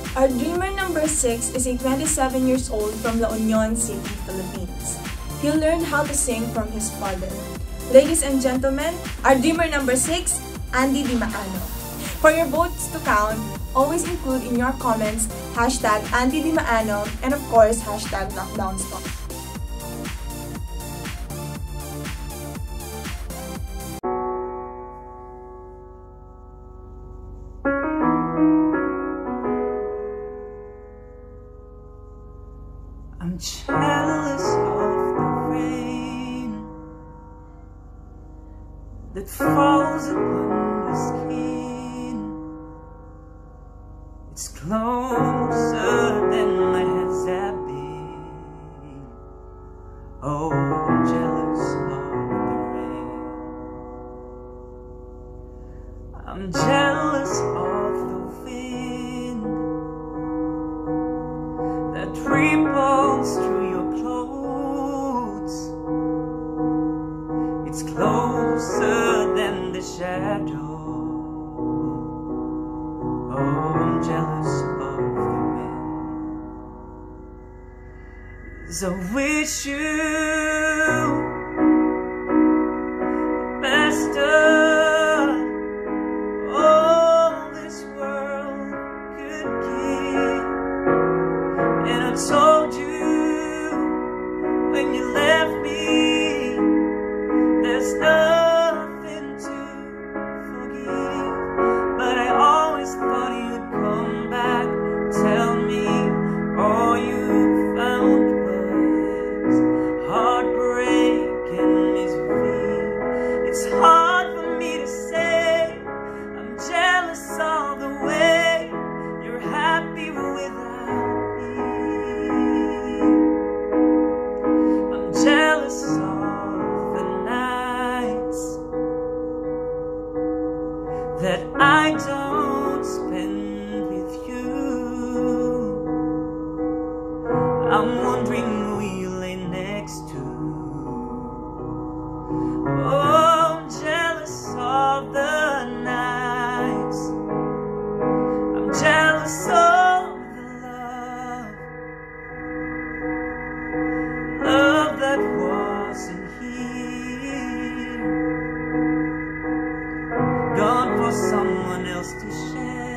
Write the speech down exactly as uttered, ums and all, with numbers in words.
Our dreamer number six is a twenty-seven years old from LockdownStars City, Philippines. He learned how to sing from his father. Ladies and gentlemen, our dreamer number six, Andy Dimaano. For your votes to count, always include in your comments hashtag Andy Dimaano and of course hashtag LockdownStars. I'm jealous of the rain that falls upon your skin. It's closer than my hands have been. Oh, I'm jealous of the rain. I'm jealous of the wind that ripples through your clothes. It's closer than the shadow. Oh, I'm jealous of the wind. 'Cause I wish you the best of all this world could give. And I told you when you left me, there's nothing to forgive. But I always thought you'd come back, tell me all you found was heartbreak and misery. It's hard for me to say, I'm jealous of the way you're happy without me. I'm jealous of the nights that I don't spend with you. I'm wondering who you lay next to. Oh, I'm jealous of the nights. I'm jealous of the love, love that wasn't here, gone for someone else to share.